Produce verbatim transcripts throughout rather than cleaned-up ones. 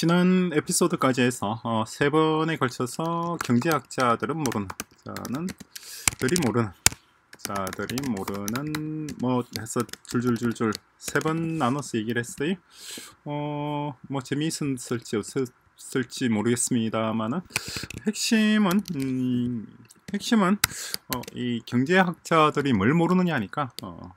지난 에피소드까지 해서 어, 세 번에 걸쳐서 경제학자들은 모르는 자는 들이 모르는 자들이 모르는 뭐 해서 줄줄줄줄 세 번 나눠서 얘기를 했어요. 어, 뭐 재미있을지 없을지 모르겠습니다만은 핵심은 음, 핵심은 어, 이 경제학자들이 뭘 모르느냐니까. 어,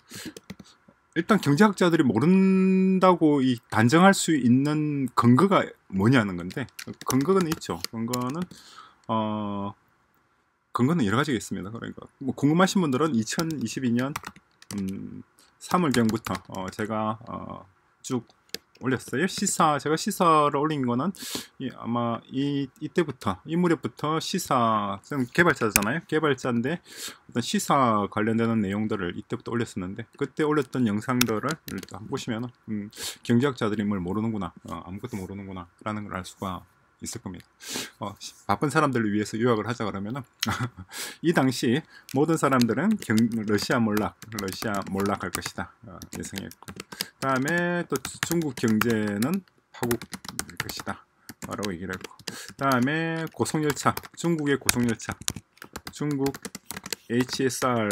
일단 경제학자들이 모른다고 이 단정할 수 있는 근거가 뭐냐는 건데, 근거는 있죠. 근거는 어 근거는 여러 가지가 있습니다. 그러니까 뭐 궁금하신 분들은 이천이십이 년 음, 삼월경부터 어 제가 어 쭉 올렸어요. 시사, 제가 시사를 올린 거는 이, 아마 이 이때부터 이 무렵부터 시사, 좀 개발자잖아요. 개발자인데 어떤 시사 관련되는 내용들을 이때부터 올렸었는데, 그때 올렸던 영상들을 일단 보시면 음, 경제학자들이 뭘 모르는구나, 어, 아무것도 모르는구나 라는 걸 알 수가 있을 겁니다. 어, 바쁜 사람들을 위해서 요약을 하자 그러면은 이 당시 모든 사람들은 경, 러시아 몰락, 러시아 몰락할 것이다 어, 예상했고, 그 다음에 또 중국 경제는 파국일 것이다 라고 얘기를 했고, 그 다음에 고속열차, 중국의 고속열차, 중국 에이치에스알은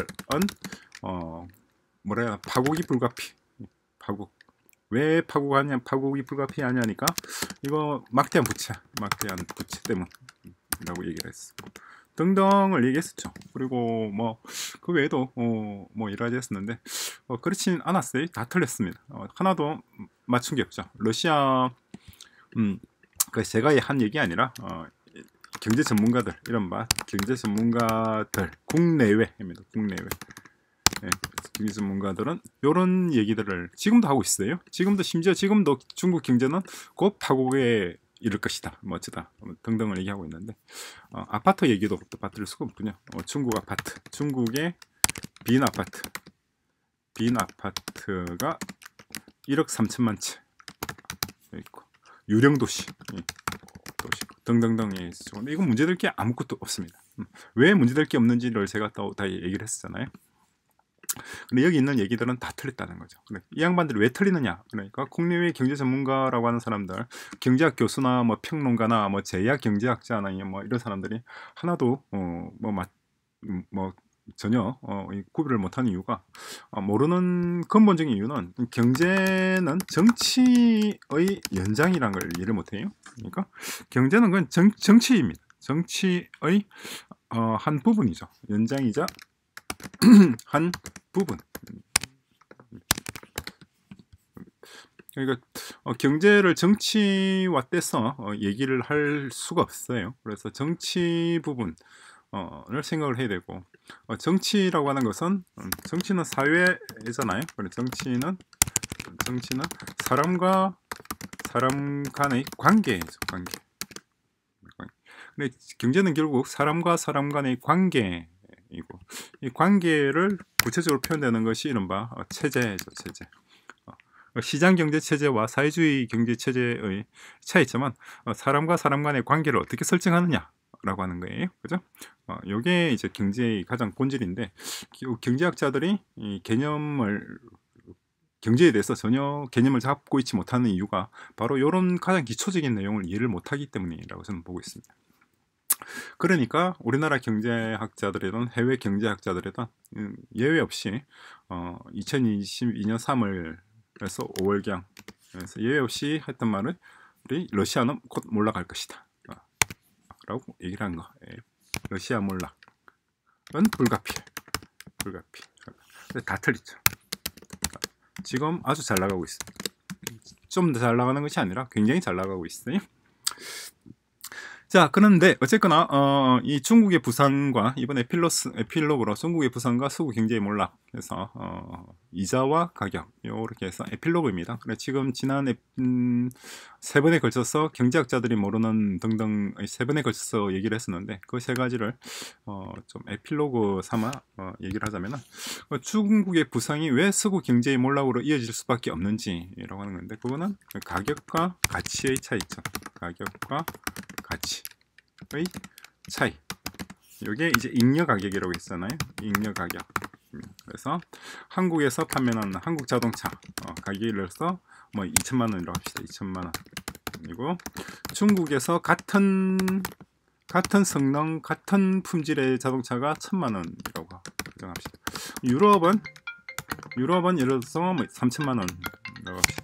어, 뭐라 해야, 파국이 불가피, 파국. 왜 파국하냐, 파국이 불가피하냐니까 이거 막대한 부채, 막대한 부채 때문이라고 얘기를 했어. 등등을 얘기했었죠. 그리고 뭐 그 외에도 어, 뭐 여러 가지 했었는데 어, 그렇진 않았어요. 다 틀렸습니다. 어, 하나도 맞춘 게 없죠. 러시아, 음, 그 제가 한 얘기 아니라 어, 경제 전문가들, 이른바 경제 전문가들, 국내외입니다. 국내외. 네, 경제 전문가들은 이런 얘기들을 지금도 하고 있어요. 지금도, 심지어 지금도 중국 경제는 곧 파국에 이를 것이다, 뭐 어쩌다 등등을 얘기하고 있는데, 어, 아파트 얘기도 또 빠뜨릴 수가 없군요. 어, 중국 아파트, 중국의 빈 아파트, 빈 아파트가 일억 삼천만 채 있고, 유령 도시, 예, 도시 등등등이 있죠. 근데 이건 문제될 게 아무것도 없습니다. 음, 왜 문제될 게 없는지를 제가 또 다 얘기를 했었잖아요. 근데 여기 있는 얘기들은 다 틀렸다는 거죠. 이 양반들이 왜 틀리느냐? 그러니까 국내외 경제 전문가라고 하는 사람들, 경제학 교수나 뭐 평론가나 뭐 제약 경제학자나 뭐 이런 사람들이 하나도 어뭐 뭐 전혀 어, 구별을 못하는 이유가, 어, 모르는 근본적인 이유는 경제는 정치의 연장이라는 걸 이해를 못해요. 그러니까 경제는 그건 정, 정치입니다. 정치의 어, 한 부분이죠. 연장이자 한 부분. 그러니까 어, 경제를 정치화 떼서 어, 얘기를 할 수가 없어요. 그래서 정치 부분을 생각을 해야 되고, 어, 정치라고 하는 것은 음, 정치는 사회잖아요. 그래서 정치는 정치는 사람과 사람 간의 관계죠. 관계. 근데 경제는 결국 사람과 사람 간의 관계 이고, 이 관계를 구체적으로 표현되는 것이 이른바 체제죠. 체제. 시장 경제 체제와 사회주의 경제 체제의 차이점은 사람과 사람 간의 관계를 어떻게 설정하느냐라고 하는 거예요. 그죠? 어, 이게 이제 경제의 가장 본질인데, 경제학자들이 이 개념을, 경제에 대해서 전혀 개념을 잡고 있지 못하는 이유가 바로 이런 가장 기초적인 내용을 이해를 못하기 때문이라고 저는 보고 있습니다. 그러니까 우리나라 경제학자들이든 해외 경제학자들이든 음, 예외 없이 어, 이천이십이 년 삼월에서 오월경 그래서 예외 없이 했던 말은 우리 러시아는 곧 몰락할 것이다 어, 라고 얘기를 한 거. 예. 러시아 몰락은 불가피, 불가피. 다 틀리죠. 지금 아주 잘 나가고 있습니다. 좀 더 잘 나가는 것이 아니라 굉장히 잘 나가고 있어요. 자, 그런데 어쨌거나 어, 이 중국의 부상과 이번 에필로스, 에필로그로 중국의 부상과 서구 경제의 몰락해서 어, 이자와 가격 이렇게 해서 에필로그입니다. 그래 지금 지난 에, 음, 세 번에 걸쳐서 경제학자들이 모르는 등등 세 번에 걸쳐서 얘기를 했었는데, 그 세 가지를 어, 좀 에필로그 삼아 어, 얘기를 하자면은 어, 중국의 부상이 왜 서구 경제의 몰락으로 이어질 수밖에 없는지라고 하는 건데, 그거는 가격과 가치의 차이점, 가격과 가치의 차이. 이게 이제 잉여 가격이라고 있잖아요. 잉여 가격. 그래서 한국에서 판매하는 한국 자동차 어, 가격을 해서 뭐 이천만 원이라고 합시다. 이천만 원. 원이고, 중국에서 같은 같은 성능, 같은 품질의 자동차가 천만 원이라고 가정합시다. 유럽은 유럽은 예를 들어서 뭐 삼천만 원이라고 합시다.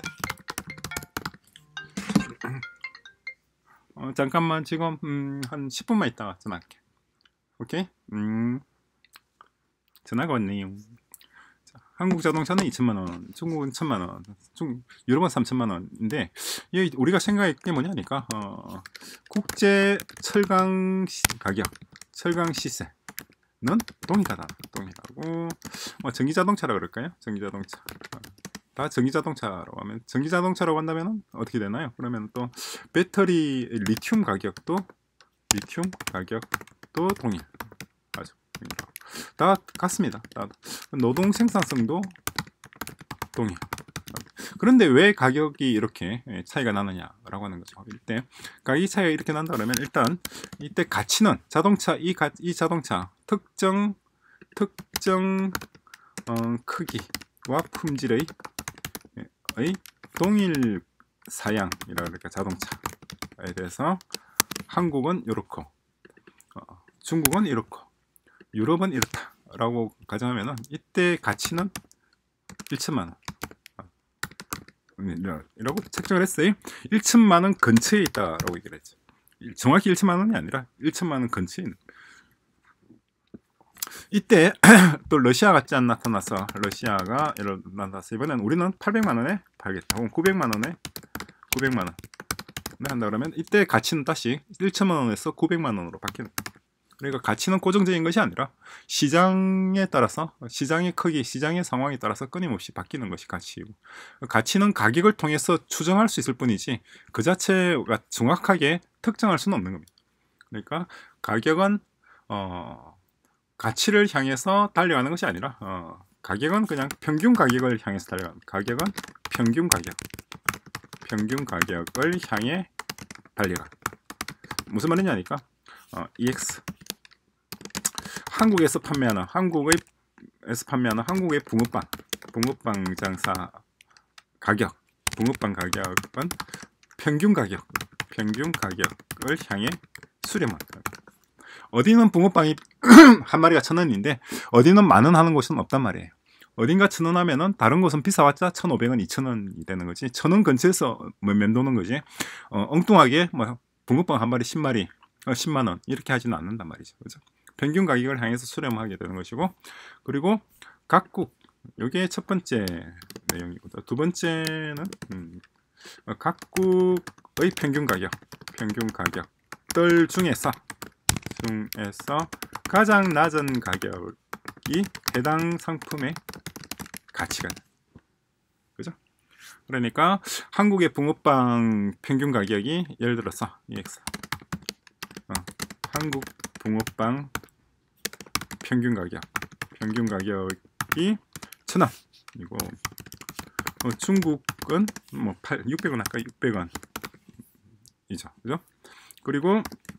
어, 잠깐만 지금 음, 한 십 분만 있다가 전화할게. 오케이? 음, 전화가 왔네요. 자, 한국 자동차는 이천만 원, 중국은 천만 원, 중, 유럽은 삼천만 원인데, 우리가 생각할 게 뭐냐니까, 어, 국제 철강 시, 가격, 철강 시세는 동일하다. 동일하고, 뭐 전기 자동차라 그럴까요? 전기 자동차. 다 전기 자동차라고 하면, 전기 자동차라고 한다면 어떻게 되나요? 그러면 또 배터리 리튬 가격도 리튬 가격도 동일. 맞아. 다 같습니다. 다. 노동 생산성도 동일. 그런데 왜 가격이 이렇게 차이가 나느냐라고 하는 거죠. 이때 가격 차이가 이렇게 난다 그러면 일단 이때 가치는 자동차 이, 가, 이 자동차 특정 특정 어, 크기와 품질의 의 동일 사양이라 그럴까 자동차에 대해서 한국은 이렇고 어, 중국은 이렇고 유럽은 이렇다라고 가정하면은 이때 가치는 일천만 원 이라고 책정을 했어요. 일천만 원 근처에 있다라고 얘기를 했죠. 정확히 일천만 원이 아니라 일천만 원 근처에 있는. 이때 또 러시아가 짠 나타나서 러시아가 예를 나타나서 이번엔 우리는 팔백만 원에 팔겠다. 혹은 구백만 원에 구백만 원 한다 그러면 이때 가치는 다시 일천만 원에서 구백만 원으로 바뀌는 거예요. 그러니까 가치는 고정적인 것이 아니라 시장에 따라서 시장의 크기, 시장의 상황에 따라서 끊임없이 바뀌는 것이 가치이고, 가치는 가격을 통해서 추정할 수 있을 뿐이지 그 자체가 정확하게 특정할 수는 없는 겁니다. 그러니까 가격은 어, 가치를 향해서 달려가는 것이 아니라 어, 가격은 그냥 평균 가격을 향해서 달려가는 가격은 평균 가격 평균 가격을 향해 달려가. 무슨 말이냐니까 어, 이엑스 한국에서 판매하는 한국에서 판매하는 한국의 붕어빵 붕어빵 장사 가격 붕어빵 가격은 평균 가격 평균 가격을 향해 수렴한 어디는 붕어빵이 한 마리가 천 원인데 어디는 만 원 하는 곳은 없단 말이에요. 어딘가 천 원 하면은 다른 곳은 비싸봤자 천오백 원, 이천 원이 되는 거지. 천 원 근처에서 뭐 맴도는 거지. 어, 엉뚱하게 뭐 붕어빵 한 마리 십 마리 어, 십만 원 이렇게 하지는 않는단 말이죠. 그죠? 평균 가격을 향해서 수렴하게 되는 것이고, 그리고 각국 이게 첫 번째 내용이고, 두 번째는 음, 각국의 평균 가격 평균 가격들 중에서 중에서 가장 낮은 가격이 해당 상품의 가치가 그죠? 그러니까 한국의 붕어빵 평균 가격이 예를 들어서 이엑스 어, 한국 붕어빵 평균 가격 평균 가격이 천 원 이고 어, 중국은 뭐 육백 원 아까 육백 원 이죠. 그죠? 그리고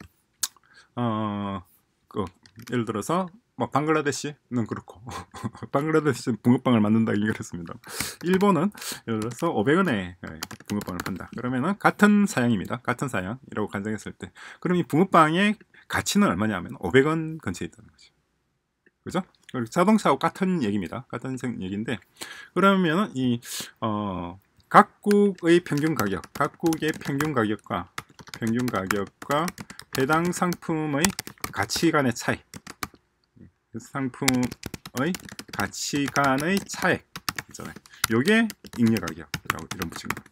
어, 그 예를 들어서 뭐 방글라데시는 그렇고 방글라데시는 붕어빵을 만든다 이랬습니다. 일본은 예를 들어서 오백 원에 붕어빵을 판다. 그러면은 같은 사양입니다. 같은 사양이라고 간정했을 때, 그럼 이 붕어빵의 가치는 얼마냐 하면 오백 원 근처에 있다는 거죠. 그죠? 자동차하고 같은 얘기입니다. 같은 얘기인데, 그러면은 이 어, 각국의 평균 가격, 각국의 평균 가격과 평균 가격과 해당 상품의 가치 간의 차이, 상품의 가치 간의 차액 있잖아요. 요게 잉여 가격이라고 이름 붙인 거.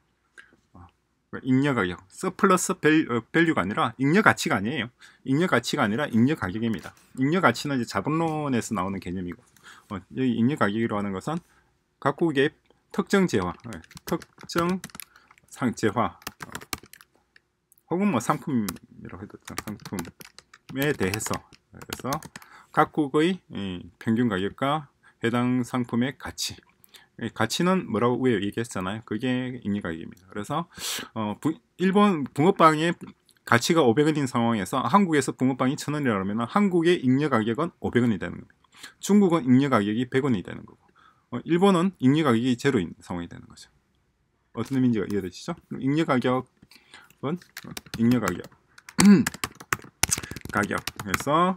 잉여 가격, 서플러스 밸류가 아니라 잉여 가치가 아니에요. 잉여 가치가 아니라 잉여 가격입니다. 잉여 가치는 이제 자본론에서 나오는 개념이고, 어, 여기 잉여 가격이라고 하는 것은 각국의 특정 재화, 특정 상 재화, 어, 혹은 뭐 상품이라고 해도 상품에 대해서, 그래서 각국의 평균 가격과 해당 상품의 가치, 가치는 뭐라고 위에 얘기했잖아요. 그게 잉여 가격입니다. 그래서 어, 부, 일본 붕어빵의 가치가 오백 원인 상황에서 한국에서 붕어빵이 천 원이라면 한국의 잉여 가격은 오백 원이 되는 겁니다. 중국은 잉여 가격이 백 원이 되는 거고, 어, 일본은 잉여 가격이 제로인 상황이 되는 거죠. 어떤 의미인지가 이해되시죠? 잉여 가격 이번 잉여 가격 가격에서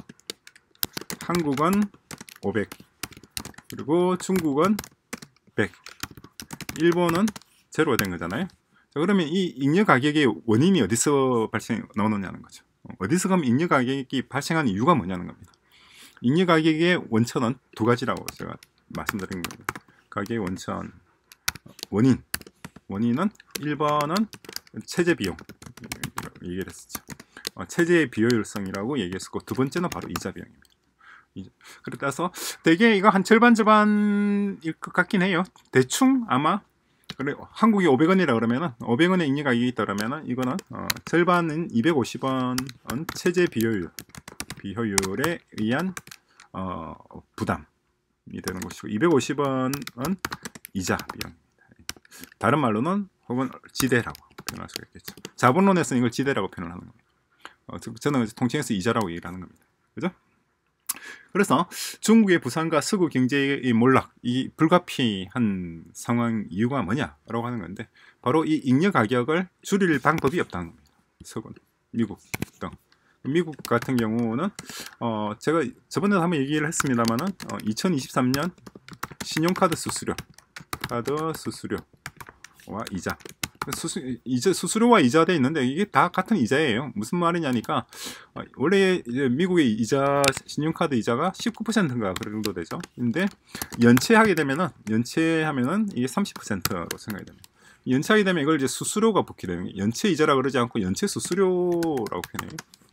한국은 오백, 그리고 중국은 백, 일본은 제로가 된 거잖아요. 자, 그러면 이 잉여 가격의 원인이 어디서 발생 나오느냐는 거죠. 어디서 가면 잉여 가격이 발생한 이유가 뭐냐는 겁니다. 잉여 가격의 원천은 두 가지라고 제가 말씀드린 겁니다. 가격의 원천 원인 원인은 일 번은 체제 비용 얘기를 했었죠. 어, 체제의 비효율성이라고 얘기했었고, 두 번째는 바로 이자 비용입니다. 그래 따라서 대개 이거 한 절반 절반일 것 같긴 해요. 대충 아마 그래 한국이 오백 원이라 그러면은 오백 원의 잉여 가격이 있다 그러면은 이거는 어, 절반은 이백오십 원은 체제 비효율 비효율에 의한 어, 부담이 되는 것이고, 이백오십 원은 이자 비용입니다. 다른 말로는 혹은 지대라고 표현할 수가 있겠죠. 자본론에서는 이걸 지대라고 표현을 하는 겁니다. 어, 저는 통칭해서 이자라고 얘기를 하는 겁니다. 그죠? 그래서 중국의 부상과 서구 경제의 몰락, 이 불가피한 상황 이유가 뭐냐라고 하는 건데, 바로 이 잉여 가격을 줄일 방법이 없다는 겁니다. 서구, 미국 등. 미국 같은 경우는 어, 제가 저번에도 한번 얘기를 했습니다만은 어, 이천이십삼 년 신용카드 수수료, 카드 수수료와 이자, 수수, 이자, 수수료와 이자 돼 있는데 이게 다 같은 이자예요. 무슨 말이냐니까 어, 원래 이제 미국의 이자, 신용카드 이자가 십구 퍼센트인가 그 정도 되죠. 근데 연체하게 되면은 연체하면은 이게 삼십 퍼센트로 생각이 됩니다. 연체하게 되면 이걸 이제 수수료가 붙게 되는 거예요. 연체 이자라 그러지 않고 연체 수수료라고 표현해요.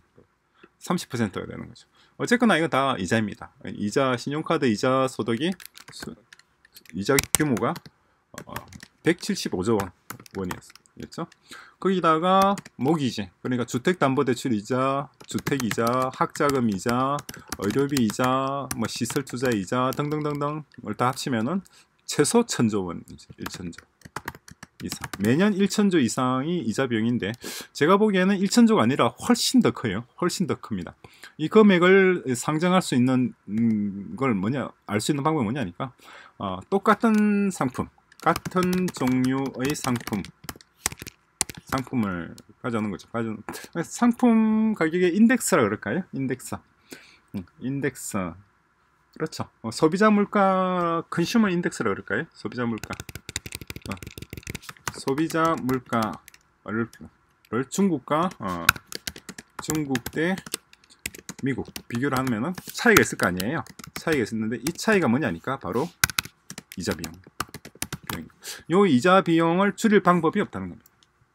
삼십 퍼센트가 되는 거죠. 어쨌거나 이건 다 이자입니다. 이자, 신용카드 이자 소득이 수, 이자 규모가 어, 백칠십오조 원이었죠. 거기다가 모기지, 그러니까 주택담보대출 이자, 주택이자, 학자금 이자, 의료비 이자, 뭐 시설 투자 이자 등등등등을 다 합치면은 최소 천조 원이죠. 천조 이상. 매년 천조 이상이 이자 비용인데, 제가 보기에는 천조가 아니라 훨씬 더 커요. 훨씬 더 큽니다. 이 금액을 상정할 수 있는 음, 걸 뭐냐, 알 수 있는 방법이 뭐냐니까 어, 똑같은 상품, 같은 종류의 상품 상품을 가져오는 거죠. 가져오는, 상품 가격의 인덱스라 그럴까요? 인덱스. 음, 인덱스. 그렇죠. 어, 소비자 물가, 컨슈머 인덱스라 그럴까요? 소비자 물가. 어, 소비자 물가를 중국과 어, 중국 대 미국 비교를 하면은 차이가 있을 거 아니에요. 차이가 있었는데 이 차이가 뭐냐니까 바로 이자 비용. 비용. 요 이자 비용을 줄일 방법이 없다는 겁니다.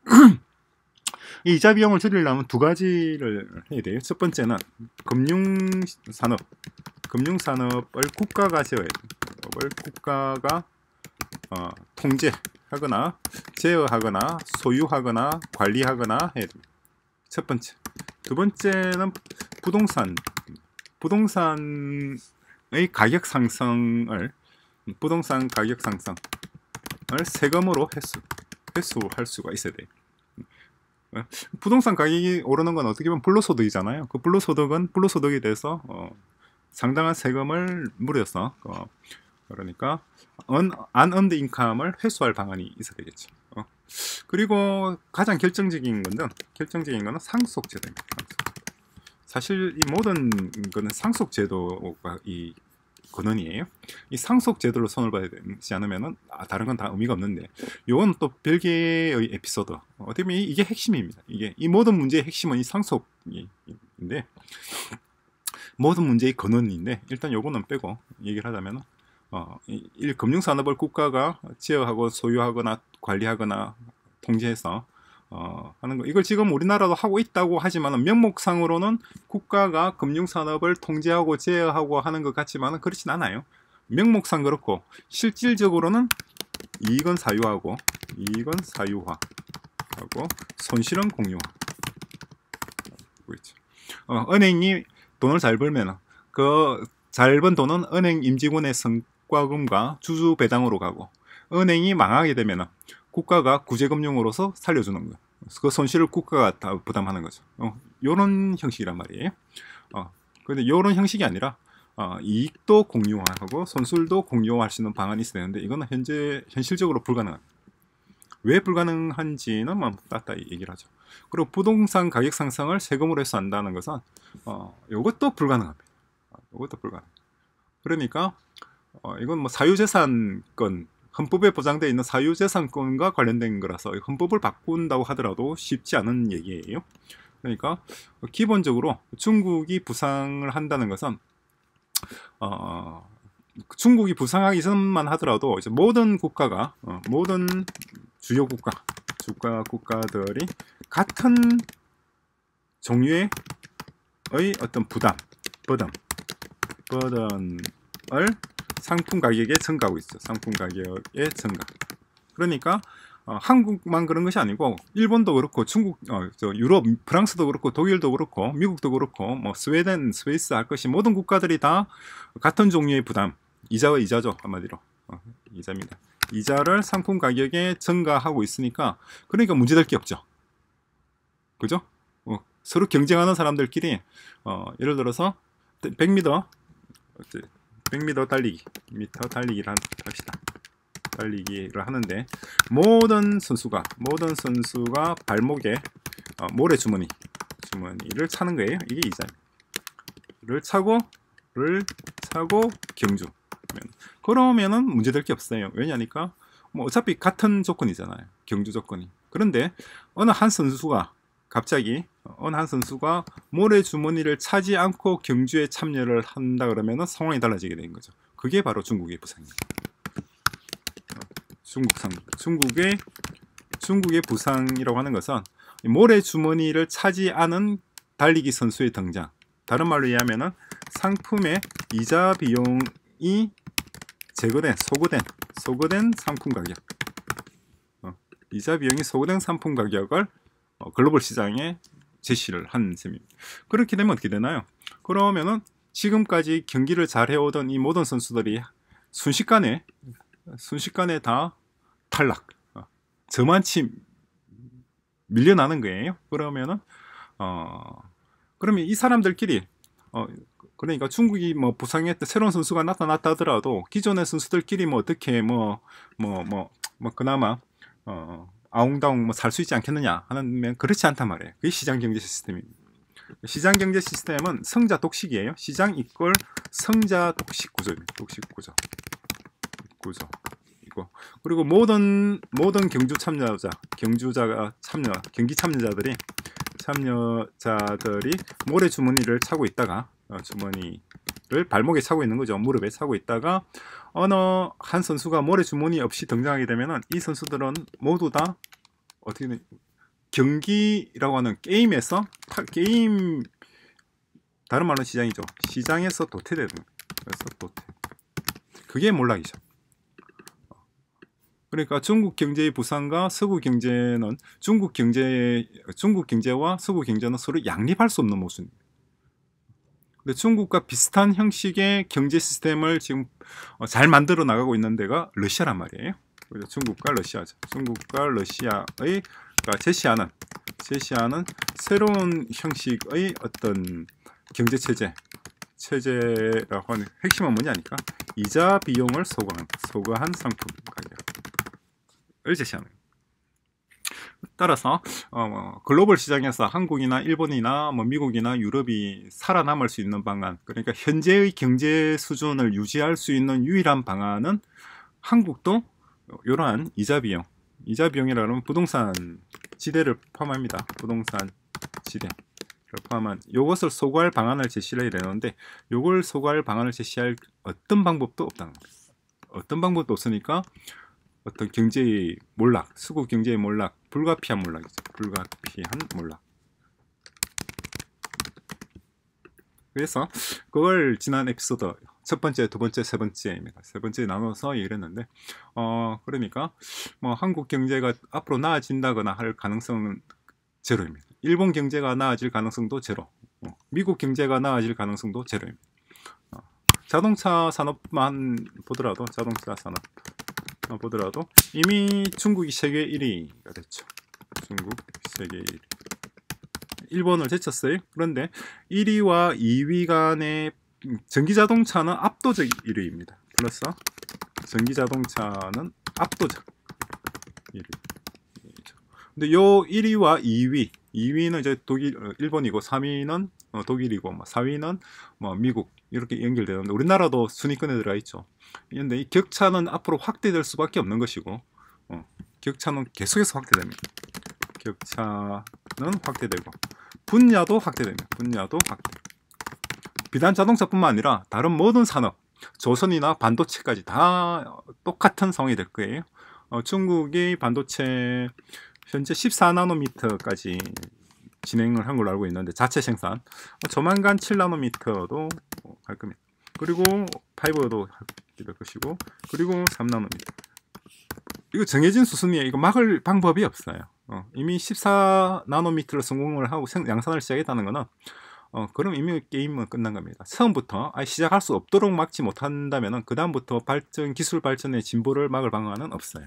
이 이자 비용을 줄이려면 두 가지를 해야 돼요. 첫 번째는 금융산업, 금융산업을 국가가 지어야 돼요. 그걸 국가가 어, 통제하거나 제어하거나 소유하거나 관리하거나 해야 됩니다. 첫 번째. 두 번째는 부동산, 부동산의 가격 상승을 부동산 가격 상승을 세금으로 회수, 회수할 수가 있어야 돼요. 부동산 가격이 오르는 건 어떻게 보면 불로소득이잖아요. 그 불로소득은 불로소득에 대해서 어, 상당한 세금을 물여서 어, 그러니까 unearned income을 회수할 방안이 있어야 되겠죠. 어. 그리고 가장 결정적인 건은 결정적인 거는 상속제도입니다. 사실 이 모든 거는 상속제도가 이 근원이에요. 이 상속제도로 손을 봐야 되지 않으면은 아, 다른 건 다 의미가 없는데, 이건 또 별개의 에피소드. 어떻게 보면 이게 핵심입니다. 이게 이 모든 문제의 핵심은 이 상속인데, 모든 문제의 근원인데, 일단 요거는 빼고 얘기를 하자면은 어, 이, 이 금융산업을 국가가 제어하고 소유하거나 관리하거나 통제해서 어, 하는 거. 이걸 지금 우리나라도 하고 있다고 하지만 명목상으로는 국가가 금융산업을 통제하고 제어하고 하는 것 같지만 그렇진 않아요. 명목상 그렇고 실질적으로는 이익은 사유하고 이익은 사유화하고 손실은 공유화. 어, 은행이 돈을 잘 벌면 그 잘 번 돈은 은행 임직원의 성과금과 주주 배당으로 가고, 은행이 망하게 되면 국가가 구제금융으로서 살려주는 거예요. 그 손실을 국가가 다 부담하는 거죠. 어, 이런 형식이란 말이에요. 어, 그런데 이런 형식이 아니라 어, 이익도 공유하고 손실도 공유할 수 있는 방안이 있어야 되는데, 이거는 현재 현실적으로 불가능합니다. 왜 불가능한지는 뭐 따따 얘기를 하죠. 그리고 부동산 가격 상승을 세금으로 해서 한다는 것은 어, 이것도 불가능합니다. 이것도 불가능. 그러니까 어, 이건 뭐 사유재산권, 헌법에 보장되어 있는 사유재산권과 관련된 거라서 헌법을 바꾼다고 하더라도 쉽지 않은 얘기예요. 그러니까 기본적으로 중국이 부상을 한다는 것은 어, 중국이 부상하기 전만 하더라도 이제 모든 국가가 어, 모든 주요 국가, 주가 국가들이 같은 종류의 어떤 부담, 버든, 버든을 상품 가격에 증가하고 있어. 상품 가격의 증가. 그러니까 어, 한국만 그런 것이 아니고 일본도 그렇고 중국, 어, 저 유럽, 프랑스도 그렇고 독일도 그렇고 미국도 그렇고 뭐 스웨덴, 스위스 할 것이 모든 국가들이 다 같은 종류의 부담, 이자와 이자죠 한마디로 어, 이자입니다. 이자를 상품 가격에 증가하고 있으니까 그러니까 문제될 게 없죠. 그죠? 어, 서로 경쟁하는 사람들끼리 어, 예를 들어서 백 미터 백 미터 달리기 미터 달리기를 합시다. 달리기를 하는데 모든 선수가 모든 선수가 발목에 어, 모래 주머니 주머니를 차는 거예요. 이게 이자를 차고를 차고 경주. 그러면은 문제될 게 없어요. 왜냐니까 뭐 어차피 같은 조건이잖아요. 경주 조건이. 그런데 어느 한 선수가 갑자기 어느 한 선수가 모래 주머니를 차지 않고 경주에 참여를 한다 그러면은 상황이 달라지게 되는 거죠. 그게 바로 중국의 부상입니다. 중국상 중국의 중국의 부상이라고 하는 것은 모래 주머니를 차지 않은 달리기 선수의 등장. 다른 말로 이해하면은 상품의 이자 비용이 제거된 소거된 소거된 상품 가격. 어, 이자 비용이 소거된 상품 가격을 어, 글로벌 시장에 제시를 한 셈입니다. 그렇게 되면 어떻게 되나요? 그러면은 지금까지 경기를 잘 해오던 이 모든 선수들이 순식간에 순식간에 다 탈락, 어, 저만치 밀려나는 거예요. 그러면은 어 그러면 이 사람들끼리 어 그러니까 중국이 뭐 부상했던 새로운 선수가 나타났다 하더라도 기존의 선수들끼리 뭐 어떻게 뭐 뭐 뭐 뭐 그나마 어 아웅다웅 뭐 살 수 있지 않겠느냐 하는 그렇지 않단 말이에요. 그게 시장 경제 시스템입니다. 시장 경제 시스템은 성자 독식이에요. 시장 이꼴 성자 독식 구조입니다. 독식 구조 구조 이거 그리고 모든 모든 경주 참여자 경주자가 참여 경기 참여자들이 참여자들이 모래 주머니를 차고 있다가 어, 주머니를 발목에 차고 있는 거죠. 무릎에 차고 있다가 어느 한 선수가 모래 주머니 없이 등장하게 되면은 이 선수들은 모두 다 어떻게 되 경기라고 하는 게임에서 타, 게임 다른 말로 시장이죠. 시장에서 도태되는 거예요. 그래서 도태. 그게 몰락이죠. 그러니까 중국 경제의 부상과 서구 경제는 중국 경제 중국 경제와 서구 경제는 서로 양립할 수 없는 모습입니다. 근데 중국과 비슷한 형식의 경제 시스템을 지금 잘 만들어 나가고 있는 데가 러시아란 말이에요. 중국과 러시아죠. 중국과 러시아의 그러니까 제시하는 제시하는 새로운 형식의 어떤 경제 체제 체제라고 하는 핵심은 뭐냐니까 이자 비용을 소거한 소거한 상품 가격을 제시하는 거예요. 따라서 어, 글로벌 시장에서 한국이나 일본이나 뭐 미국이나 유럽이 살아남을 수 있는 방안, 그러니까 현재의 경제 수준을 유지할 수 있는 유일한 방안은 한국도 이러한 이자 비용, 이자 비용이라는 부동산 지대를 포함합니다. 부동산 지대를 포함한 이것을 소거할 방안을 제시를 해야 되는데 이걸 소거할 방안을 제시할 어떤 방법도 없다는 거예요. 어떤 방법도 없으니까 어떤 경제의 몰락, 수구 경제의 몰락, 불가피한 몰락이죠. 불가피한 몰락. 그래서 그걸 지난 에피소드 첫 번째, 두 번째, 세 번째입니다. 세 번째 나눠서 얘기를 했는데, 어 그러니까 뭐 한국 경제가 앞으로 나아진다거나 할 가능성은 제로입니다. 일본 경제가 나아질 가능성도 제로. 어, 미국 경제가 나아질 가능성도 제로입니다. 어, 자동차 산업만 보더라도 자동차 산업. 보더라도 이미 중국이 세계 일 위가 됐죠. 중국 세계 일 위. 일본을 제쳤어요. 그런데 일 위와 이 위 간의 전기자동차는 압도적 일 위입니다. 플러스 전기자동차는 압도적 일 위. 근데 요 일 위와 이 위, 이 위는 이제 독일, 어, 일본이고 삼 위는 어, 독일이고 뭐 사 위는 뭐 미국 이렇게 연결되는데 우리나라도 순위권에 들어가 있죠. 그런데 이 격차는 앞으로 확대될 수밖에 없는 것이고 어, 격차는 계속해서 확대됩니다. 격차는 확대되고 분야도 확대됩니다. 분야도 확대. 비단 자동차뿐만 아니라 다른 모든 산업, 조선이나 반도체까지 다 똑같은 상황이 될 거예요. 어, 중국이 반도체 현재 십사 나노미터까지 진행을 한 걸로 알고 있는데 자체 생산 어, 조만간 칠 나노미터도 할 겁니다. 그리고 파이버도 될 것이고 그리고 삼 나노미터. 이거 정해진 수순이에요. 이거 막을 방법이 없어요. 어, 이미 십사 나노미터를 성공을 하고 생, 양산을 시작했다는 거는 어, 그럼 이미 게임은 끝난 겁니다. 처음부터 아예 시작할 수 없도록 막지 못한다면 그 다음부터 발전, 기술 발전의 진보를 막을 방안은 없어요.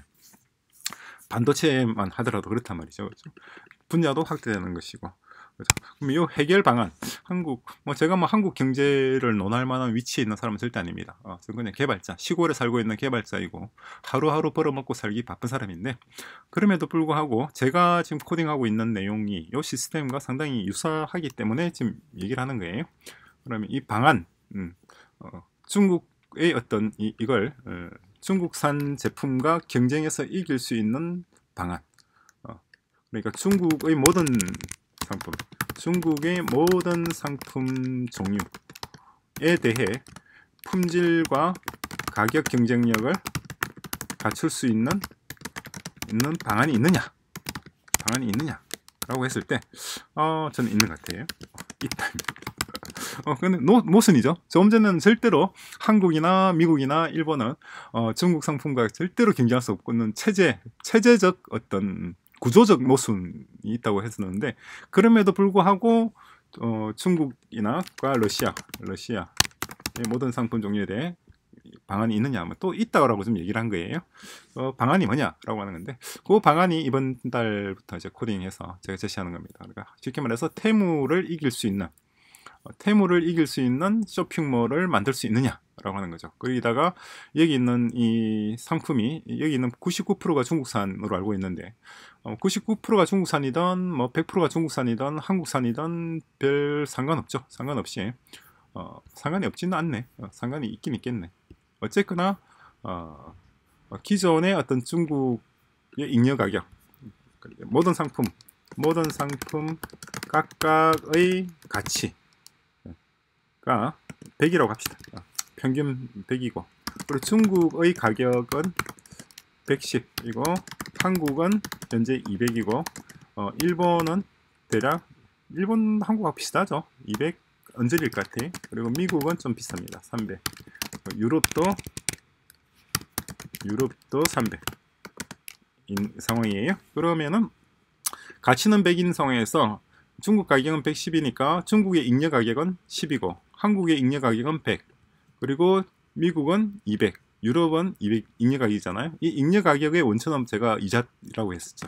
반도체만 하더라도 그렇단 말이죠. 그렇죠? 분야도 확대되는 것이고. 그렇죠? 그럼 이 해결 방안, 한국, 뭐 제가 뭐 한국 경제를 논할 만한 위치에 있는 사람은 절대 아닙니다. 어, 저는 그냥 개발자, 시골에 살고 있는 개발자이고 하루하루 벌어먹고 살기 바쁜 사람인데 그럼에도 불구하고 제가 지금 코딩하고 있는 내용이 이 시스템과 상당히 유사하기 때문에 지금 얘기를 하는 거예요. 그러면 이 방안, 음, 어, 중국의 어떤 이, 이걸 어, 중국산 제품과 경쟁해서 이길 수 있는 방안. 어, 그러니까 중국의 모든 상품, 중국의 모든 상품 종류에 대해 품질과 가격 경쟁력을 갖출 수 있는 있는 방안이 있느냐? 방안이 있느냐라고 했을 때, 어, 저는 있는 것 같아요. 있다. 어, 근데 노, 모순이죠. 조금 전에는 절대로 한국이나 미국이나 일본은 어, 중국 상품과 절대로 경쟁할 수 없는 체제, 체제적 어떤 구조적 모순이 있다고 했었는데 그럼에도 불구하고 어, 중국이나 러시아, 러시아의 모든 상품 종류에 대해 방안이 있느냐 하면 또 있다고 좀 얘기를 한 거예요. 어, 방안이 뭐냐라고 하는 건데 그 방안이 이번 달부터 이제 코딩해서 제가 제시하는 겁니다. 그러니까 쉽게 말해서 테무를 이길 수 있는 테무를 이길 수 있는 쇼핑몰을 만들 수 있느냐라고 하는 거죠. 거기다가 여기 있는 이 상품이 여기 있는 구십구 퍼센트가 중국산으로 알고 있는데 어, 구십구 퍼센트가 중국산이든 뭐 백 퍼센트가 중국산이든 한국산이든 별 상관없죠. 상관없이 어, 상관이 없지는 않네. 어, 상관이 있긴 있겠네. 어쨌거나 어, 어, 기존의 어떤 중국의 잉여 가격 모든 상품 모든 상품 각각의 가치 가 백이라고 합시다. 평균 백이고 그리고 중국의 가격은 백십이고 한국은 현재 이백이고 어, 일본은 대략 일본 한국하고 비슷하죠. 이백 언저리일 것 같아. 그리고 미국은 좀 비쌉니다. 삼백. 유럽도 유럽도 삼백 인 상황이에요. 그러면은 가치는 백인 상황에서 중국 가격은 백십이니까 중국의 잉여 가격은 십이고 한국의 잉여 가격은 백 그리고 미국은 이백 유럽은 이백 잉여 가격이잖아요. 이 잉여 가격의 원천은 제가 이자라고 했었죠.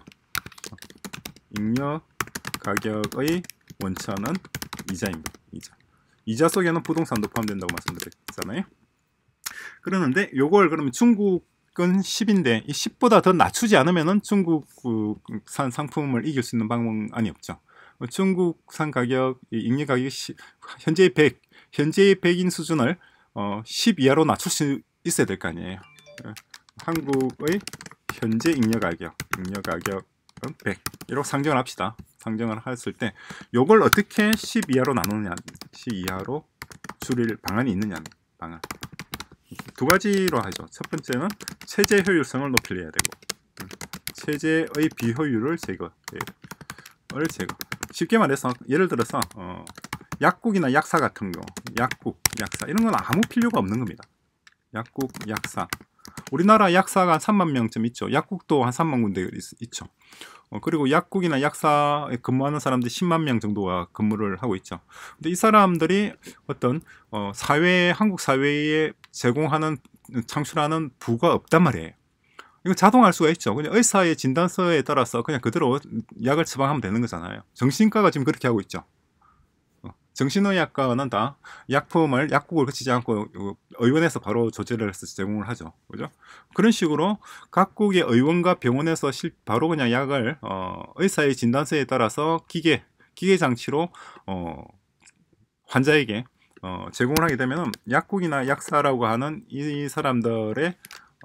잉여 가격의 원천은 이자입니다. 이자. 이자 속에는 부동산도 포함된다고 말씀드렸잖아요. 그러는데 요걸 그러면 중국은 십인데 이 십보다 더 낮추지 않으면은 중국산 상품을 이길 수 있는 방법이 없죠. 중국산 가격, 잉여 가격이 현재의 백, 현재의 백인 수준을 어, 십 이하로 낮출 수 있어야 될 거 아니에요. 한국의 현재 잉여 가격, 잉여 가격은 백. 이렇게 상정을 합시다. 상정을 했을 때 이걸 어떻게 십 이하로 나누느냐, 십 이하로 줄일 방안이 있느냐, 방안. 두 가지로 하죠. 첫 번째는 체제 효율성을 높이려야 되고, 체제의 비효율을 제거, 을 제거. 쉽게 말해서 예를 들어서 어, 약국이나 약사 같은 거, 약국, 약사 이런 건 아무 필요가 없는 겁니다. 약국, 약사. 우리나라 약사가 한 삼만 명쯤 있죠. 약국도 한 삼만 군데 있, 있죠. 어, 그리고 약국이나 약사에 근무하는 사람들이 십만 명 정도가 근무를 하고 있죠. 근데 이 사람들이 어떤 어, 사회, 한국 사회에 제공하는 창출하는 부가 없단 말이에요. 이거 자동할 수가 있죠. 그냥 의사의 진단서에 따라서 그냥 그대로 약을 처방하면 되는 거잖아요. 정신과가 지금 그렇게 하고 있죠. 정신의학과는 다 약품을 약국을 거치지 않고 의원에서 바로 조제를 해서 제공을 하죠. 그죠? 그런 식으로 각국의 의원과 병원에서 실, 바로 그냥 약을 어, 의사의 진단서에 따라서 기계 기계 장치로 어, 환자에게 어, 제공을 하게 되면 약국이나 약사라고 하는 이 사람들의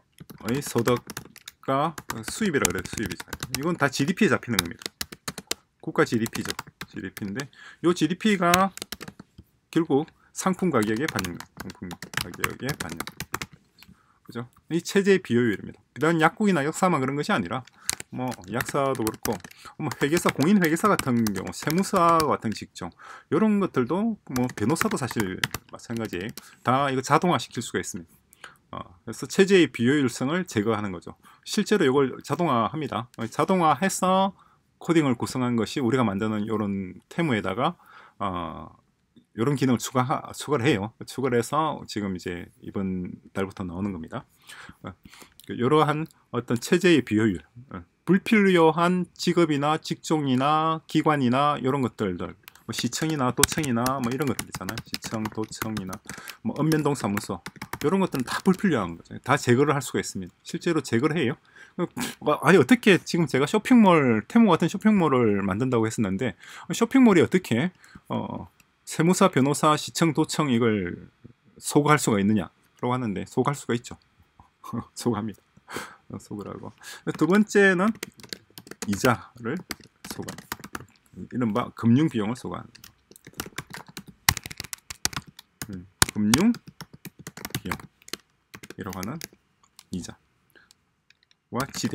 소득과 수입이라 그래요. 수입이죠. 이건 다 지디피에 잡히는 겁니다. 국가 지디피죠. 지디피인데 이 지디피가 결국 상품 가격에 반영, 상품 가격에 반영. 그죠? 이 체제의 비효율입니다. 비단 약국이나 약사만 그런 것이 아니라 뭐 약사도 그렇고 뭐 회계사, 공인 회계사 같은 경우, 세무사 같은 직종 이런 것들도 뭐 변호사도 사실 마찬가지예요. 다 이거 자동화 시킬 수가 있습니다. 어, 그래서 체제의 비효율성을 제거하는 거죠. 실제로 이걸 자동화합니다. 자동화해서 코딩을 구성한 것이 우리가 만드는 이런 테무에다가 어, 이런 기능을 추가 추가를 해요. 추가를 해서 지금 이제 이번 달부터 나오는 겁니다. 어, 이러한 어떤 체제의 비효율, 어, 불필요한 직업이나 직종이나 기관이나 이런 것들들, 뭐 시청이나 도청이나 뭐 이런 것들 있잖아요. 시청, 도청이나 뭐 읍면동사무소 이런 것들은 다 불필요한 거죠. 다 제거를 할 수가 있습니다. 실제로 제거를 해요. 아니 어떻게 지금 제가 쇼핑몰, 테무 같은 쇼핑몰을 만든다고 했었는데 쇼핑몰이 어떻게 어, 세무사, 변호사, 시청, 도청 이걸 소구할 수가 있느냐라고 하는데 소구할 수가 있죠. 소구합니다. 소구라고. 두 번째는 이자를 소구합니다. 이른바 금융 비용을 소구하는 음, 금융 비용이라고 하는 이자와 지대,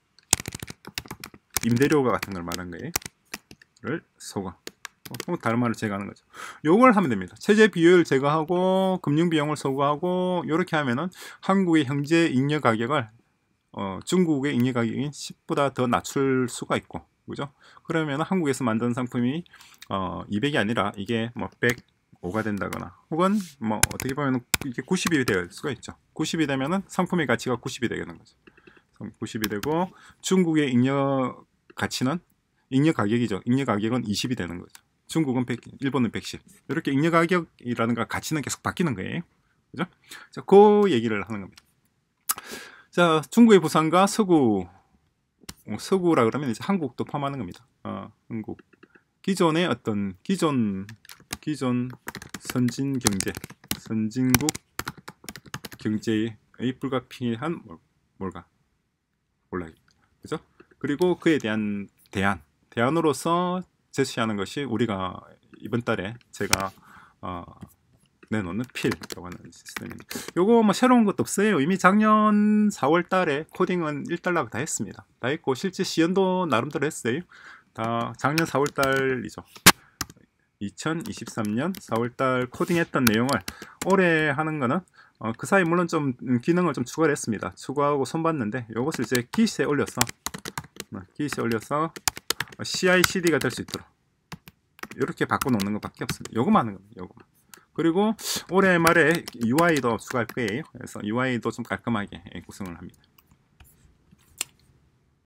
임대료가 같은 걸 말한 거예요.를 소구. 어, 다른 말을 제거하는 거죠. 요걸 하면 됩니다. 체제 비율 제거하고 금융 비용을 소구하고 이렇게 하면은 한국의 현재 잉여 가격을 어, 중국의 잉여 가격인 십보다 더 낮출 수가 있고, 그죠? 그러면 한국에서 만든 상품이 어, 이백이 아니라 이게 뭐 백오가 된다거나, 혹은 뭐 어떻게 보면 이게 구십이 될 수가 있죠. 구십이 되면은 상품의 가치가 구십이 되는 거죠. 구십이 되고 중국의 잉여 가치는 잉여 가격이죠. 잉여 가격은 이십이 되는 거죠. 중국은 백, 일본은 백십. 이렇게 잉여 가격이라든가 가치는 계속 바뀌는 거예요. 그죠? 자, 그 얘기를 하는 겁니다. 자, 중국의 부산과 서구, 서구라 그러면 이제 한국도 포함하는 겁니다. 어, 한국. 기존의 어떤, 기존, 기존 선진 경제, 선진국 경제의 불가피한 뭘, 뭘까? 몰라요. 그죠? 그리고 그에 대한 대안, 대안으로서 제시하는 것이 우리가 이번 달에 제가 어, 내놓는 필이라고 하는 시스템입니다. 요거 뭐 새로운 것도 없어요. 이미 작년 사월 달에 코딩은 일 달러가 다 했습니다. 다 했고 실제 시연도 나름대로 했어요. 다 작년 사월 달이죠. 이천이십삼 년 사월 달 코딩했던 내용을 올해 하는 거는 어, 그 사이 물론 좀 기능을 좀 추가를 했습니다. 추가하고 손봤는데 이것을 이제 기시에 올려서 기시에 올려서 씨아이씨디가 될 수 있도록 이렇게 바꿔놓는 것밖에 없습니다. 요거만 하는 겁니다. 요거만. 그리고 올해 말에 유아이도 추가할 거예요. 그래서 유아이도 좀 깔끔하게 구성을 합니다.